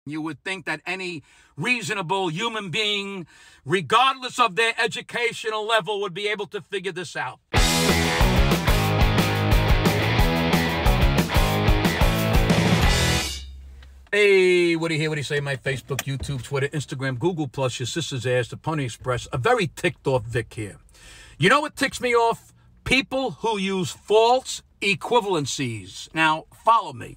You would think that any reasonable human being, regardless of their educational level, would be able to figure this out. Hey, what do you hear? What do you say? My Facebook, YouTube, Twitter, Instagram, Google+, your sister's ass, the Pony Express. A very ticked off Vic here. You know what ticks me off? People who use false equivalencies. Now, follow me.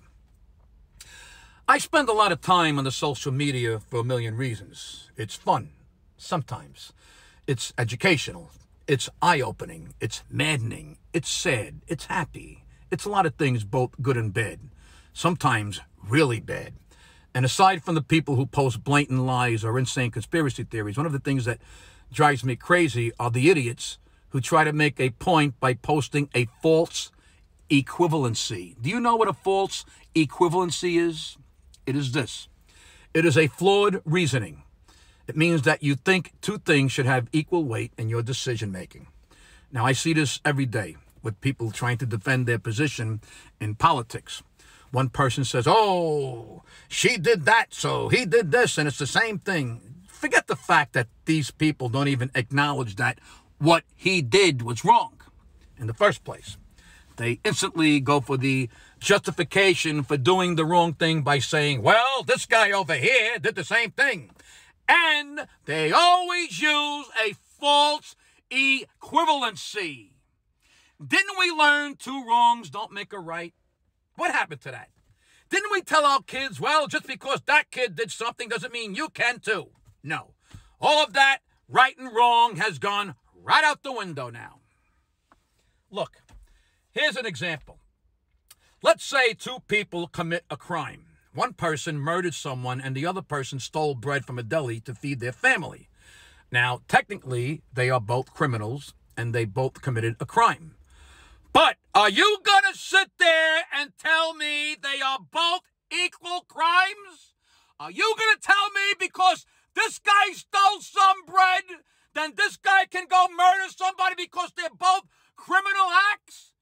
I spend a lot of time on the social media for a million reasons. It's fun, sometimes. It's educational. It's eye-opening. It's maddening. It's sad. It's happy. It's a lot of things, both good and bad. Sometimes really bad. And aside from the people who post blatant lies or insane conspiracy theories, one of the things that drives me crazy are the idiots who try to make a point by posting a false equivalency. Do you know what a false equivalency is? It is this. It is a flawed reasoning. It means that you think two things should have equal weight in your decision-making. Now, I see this every day with people trying to defend their position in politics. One person says, oh, she did that, so he did this, and it's the same thing. Forget the fact that these people don't even acknowledge that what he did was wrong in the first place. They instantly go for the justification for doing the wrong thing by saying, well, this guy over here did the same thing. And they always use a false equivalency. Didn't we learn two wrongs don't make a right? What happened to that? Didn't we tell our kids, well, just because that kid did something doesn't mean you can too? No. All of that right and wrong has gone right out the window now. Look, here's an example. Let's say two people commit a crime. One person murdered someone and the other person stole bread from a deli to feed their family. Now, technically, they are both criminals and they both committed a crime. But are you going to sit there and tell me they are both equal crimes? Are you going to tell me because this guy stole some bread, then this guy can go murder somebody because they're both criminal acts?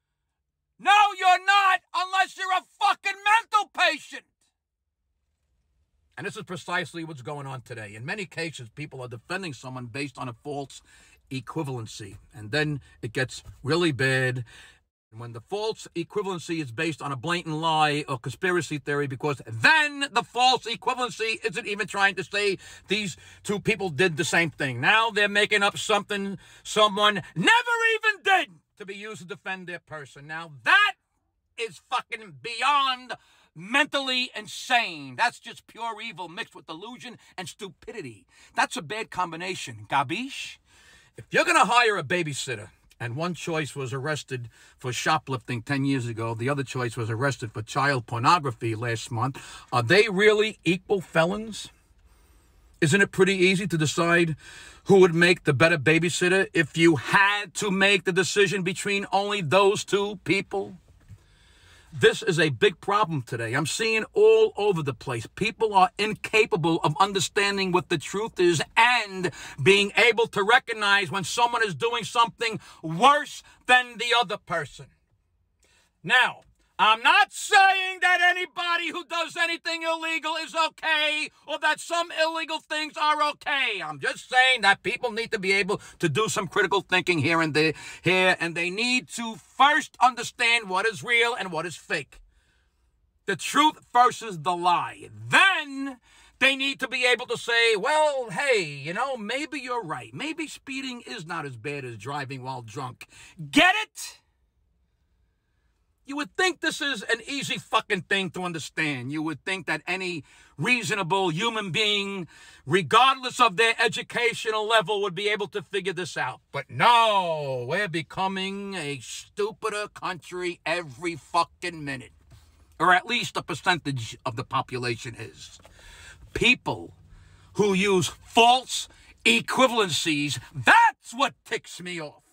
No, you're not, unless you're a fucking mental patient. And this is precisely what's going on today. In many cases, people are defending someone based on a false equivalency. And then it gets really bad. And when the false equivalency is based on a blatant lie or conspiracy theory, because then the false equivalency isn't even trying to say these two people did the same thing. Now they're making up something someone never even did to be used to defend their person. Now that is fucking beyond mentally insane. That's just pure evil mixed with delusion and stupidity. That's a bad combination. Gabish? If you're going to hire a babysitter, and one choice was arrested for shoplifting 10 years ago, the other choice was arrested for child pornography last month, are they really equal felons? Isn't it pretty easy to decide who would make the better babysitter if you had to make the decision between only those two people? This is a big problem today. I'm seeing all over the place. People are incapable of understanding what the truth is and being able to recognize when someone is doing something worse than the other person. Now, I'm not saying that anybody who does anything illegal is okay or that some illegal things are okay. I'm just saying that people need to be able to do some critical thinking here and there, and they need to first understand what is real and what is fake. The truth versus the lie. Then they need to be able to say, well, hey, you know, maybe you're right. Maybe speeding is not as bad as driving while drunk. Get it? You would think this is an easy fucking thing to understand. You would think that any reasonable human being, regardless of their educational level, would be able to figure this out. But no, we're becoming a stupider country every fucking minute. Or at least a percentage of the population is. People who use false equivalencies, that's what ticks me off.